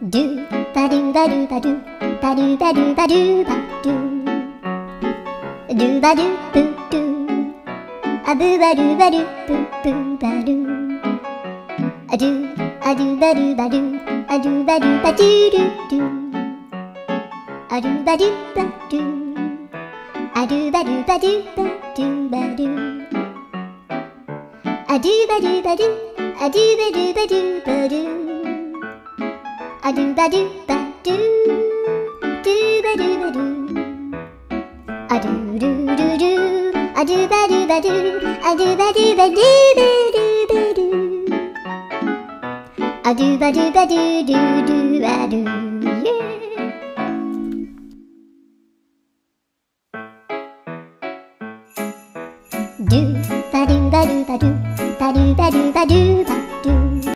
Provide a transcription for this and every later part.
do ba do ba do ba do ba do ba do ba do ba do do ba do do do a do ba do ba do do do ba do a do ba do ba do a do ba do ba do do do a do ba do ba do a do ba do ba do ba do ba do a do ba do ba do a do ba do ba do ba do a do ba do ba do do ba do ba do a do do do do a do ba do ba do a do ba do ba do ba do ba do a do ba do ba do do do ba do yeah. Do ba do ba do ba do ba do ba do ba do ba do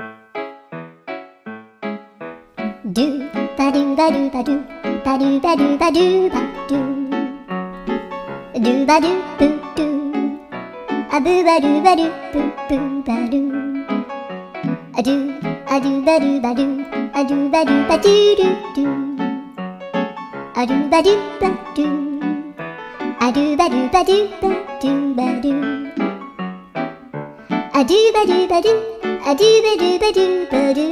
do ba do ba do ba do ba do ba do ba do ba do do ba do do do a do ba do ba do do do ba do a do ba do ba do a do ba do ba do do do a do ba do ba do a do ba do ba do ba do ba do a do ba do ba do a do ba do ba do ba do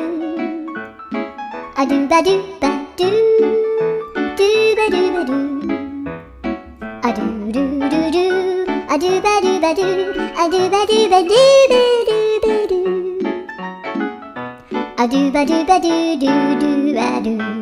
a do ba do ba do do ba do ba do a do do do do a do ba do ba do a do ba do ba do ba do ba do a do ba do ba do do do ba do